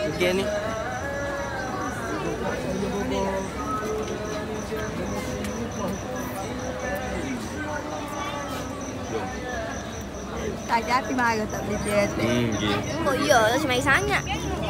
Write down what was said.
Mungkin ni. Tak jadi marah tak boleh dia. Gitu. Oh iya, macam main sangat.